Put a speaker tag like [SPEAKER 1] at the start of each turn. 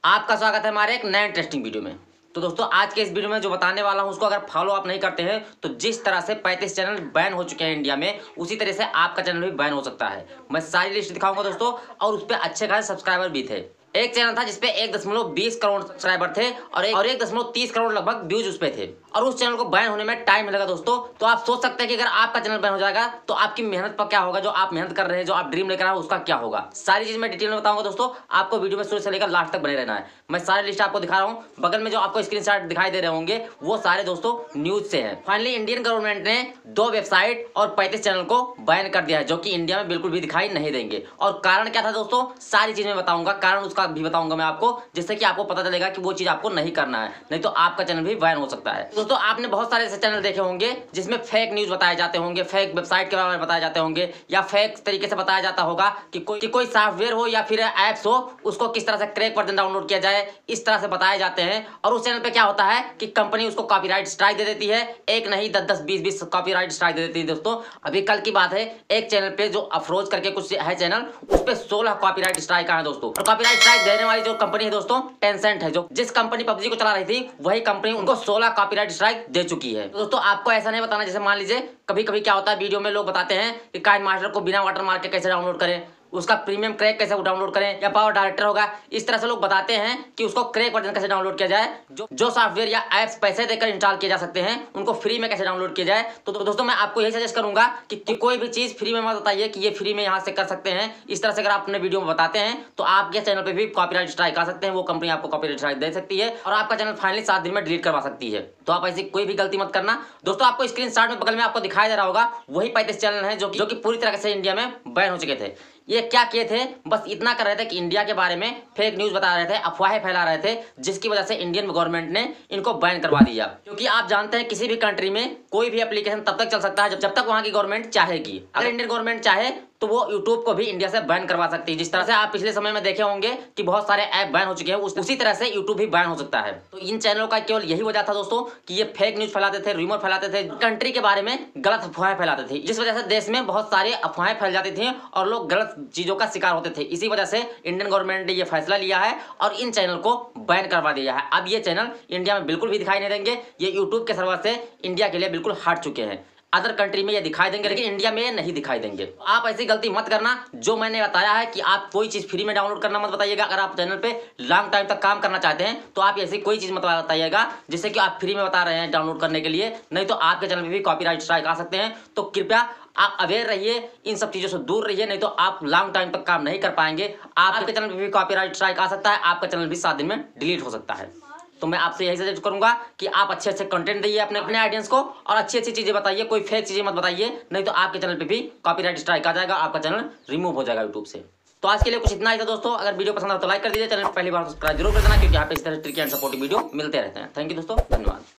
[SPEAKER 1] आपका स्वागत है हमारे एक नए इंटरेस्टिंग वीडियो में। तो दोस्तों आज के इस वीडियो में जो बताने वाला हूं उसको अगर फॉलो आप नहीं करते हैं तो जिस तरह से 35 चैनल बैन हो चुके हैं इंडिया में, उसी तरह से आपका चैनल भी बैन हो सकता है। मैं सारी लिस्ट दिखाऊंगा दोस्तों, और उस पर अच्छे खासे सब्सक्राइबर भी थे। एक चैनल था जिसपे 1.20 करोड़ सब्सक्राइबर थे और 1.30 करोड़ लगभग व्यूज उस पे थे, और उस चैनल को बैन होने में टाइम लगा दोस्तों। तो आप सोच सकते हैं कि अगर आपका चैनल बैन हो जाएगा तो आपकी मेहनत पर क्या होगा, जो आप मेहनत कर रहे हैं, जो आप ड्रीम लेकर आए उसका क्या होगा। सारी चीज मैं डिटेल में बताऊंगा दोस्तों, आपको वीडियो में शुरू से लेकर लास्ट तक बने रहना है। मैं सारी लिस्ट आपको दिखा रहा हूँ, बगल में जो आपको स्क्रीनशॉट दिखाई दे रहे होंगे वो सारे दोस्तों न्यूज से है। फाइनली इंडियन गवर्नमेंट ने 2 वेबसाइट और 35 चैनल को बैन कर दिया है, जो कि इंडिया में बिल्कुल भी दिखाई नहीं देंगे। और कारण क्या था दोस्तों, सारी चीज मैं बताऊंगा, कारण उसका भी बताऊंगा मैं आपको, जिससे कि आपको पता चलेगा कि वो चीज आपको नहीं करना है, नहीं तो आपका चैनल भी बैन हो सकता है। दोस्तों आपने बहुत सारे ऐसे चैनल देखे होंगे जिसमें फेक न्यूज बताए जाते होंगे, फेक वेबसाइट के बारे में बताए जाते होंगे, या फेक तरीके से बताया जाता होगा कि कोई सॉफ्टवेयर हो या फिर एप्स हो, उसको किस तरह से क्रैक वर्जन डाउनलोड किया जाए, इस तरह से बताए जाते हैं। और उस चैनल पे क्या होता है कि कंपनी उसको कॉपीराइट स्ट्राइक दे देती है, एक नहीं 10-10, 20-20 कॉपीराइट स्ट्राइक दे देती है। दोस्तों अभी कल की बात है, एक चैनल पे जो अफरोज करके कुछ है चैनल, उस पे 16 कॉपीराइट स्ट्राइक आए दोस्तों। और कॉपीराइट स्ट्राइक देने वाली जो कंपनी है दोस्तों, टेंसेंट है, जो जिस कंपनी पबजी को चला रही थी, वही कंपनी उनको 16 कॉपीराइट स्ट्राइक दे चुकी है। तो दोस्तों आपको ऐसा नहीं बताना, जैसे मान लीजिए कभी कभी क्या होता है, वीडियो में लोग बताते हैं कि काइनमास्टर को बिना वाटरमार्क के कैसे डाउनलोड करें, उसका प्रीमियम क्रैक कैसे डाउनलोड करें, या पावर डायरेक्टर होगा, इस तरह से लोग बताते हैं कि उसको क्रैक वर्जन कैसे डाउनलोड किया जाए, जो सॉफ्टवेयर या एप्स पैसे देकर इंस्टॉल किए जा सकते हैं उनको फ्री में कैसे डाउनलोड किया जाए। तो दोस्तों मैं आपको यही सजेस्ट करूंगा कि कोई भी चीज फ्री में मत बताइए कि ये फ्री में यहाँ से कर सकते हैं। इस तरह से अगर आप अपने वीडियो में बताते हैं तो आपके चैनल पे भी कॉपीराइट स्ट्राइक आ सकते हैं, वो कंपनी आपको कॉपीराइट स्ट्राइक दे सकती है और आपका चैनल फाइनली 7 दिन में डिलीट करवा सकती है। तो आप ऐसी कोई भी गलती मत करना दोस्तों। आपको स्क्रीनशॉट में बगल में आपको दिखाई दे रहा होगा, वही 35 चैनल है जो कि पूरी तरह से इंडिया में बैन हो चुके थे। ये क्या किए थे, बस इतना कर रहे थे कि इंडिया के बारे में फेक न्यूज बता रहे थे, अफवाहें फैला रहे थे, जिसकी वजह से इंडियन गवर्नमेंट ने इनको बैन करवा दिया। क्योंकि आप जानते हैं किसी भी कंट्री में कोई भी एप्लीकेशन तब तक चल सकता है जब तक वहां की गवर्नमेंट चाहेगी। अगर इंडियन गवर्नमेंट चाहे तो वो यूट्यूब को भी इंडिया से बैन करवा सकती है। जिस तरह से आप पिछले समय में देखे होंगे कि बहुत सारे ऐप बैन हो चुके हैं, उसी तरह से यूट्यूब भी बैन हो सकता है। तो इन चैनलों का केवल यही वजह था दोस्तों कि ये फेक न्यूज फैलाते थे, रूमर फैलाते थे, कंट्री के बारे में गलत अफवाहें फैलाते थे, जिस वजह से देश में बहुत सारे अफवाहें फैल जाती थी और लोग गलत चीजों का शिकार होते थे। इसी वजह से इंडियन गवर्नमेंट ने ये फैसला लिया है और इन चैनल को बैन करवा दिया है। अब ये चैनल इंडिया में बिल्कुल भी दिखाई नहीं देंगे, ये यूट्यूब के सर्वर से इंडिया के लिए बिल्कुल हट चुके हैं। अदर कंट्री में ये दिखाई देंगे लेकिन इंडिया में ये नहीं दिखाई देंगे। आप ऐसी गलती मत करना। जो मैंने बताया है कि आप कोई चीज फ्री में डाउनलोड करना मत बताइएगा। अगर आप चैनल पे लॉन्ग टाइम तक काम करना चाहते हैं तो आप ऐसी कोई चीज मत बताइएगा जिससे कि आप फ्री में बता रहे हैं डाउनलोड करने के लिए, नहीं तो आपके चैनल पे भी कॉपीराइट स्ट्राइक आ सकते हैं। तो कृपया आप अवेयर रहिए, इन सब चीजों से दूर रहिए, नहीं तो आप लॉन्ग टाइम तक काम नहीं कर पाएंगे। आपके चैनल पे भी कॉपीराइट स्ट्राइक आ सकता है, आपका चैनल भी 7 दिन में डिलीट हो सकता है। तो मैं आपसे यही सजेस्ट करूंगा कि आप अच्छे अच्छे कंटेंट दिए अपने ऑडियंस को और अच्छी अच्छी चीजें बताइए, कोई फेक चीजें मत बताइए, नहीं तो आपके चैनल पे भी कॉपीराइट स्ट्राइक आ जाएगा, आपका चैनल रिमूव हो जाएगा यूट्यूब से। तो आज के लिए कुछ इतना ही था दोस्तों। अगर वीडियो पसंद आए तो लाइक कर दीजिए, चैनल पहली बार सब्सक्राइब जरूर कर देना, क्योंकि यहाँ पे इस तरह ट्रिकी एंड सपोर्टिव वीडियो मिलते रहते हैं। थैंक यू दोस्तों, धन्यवाद।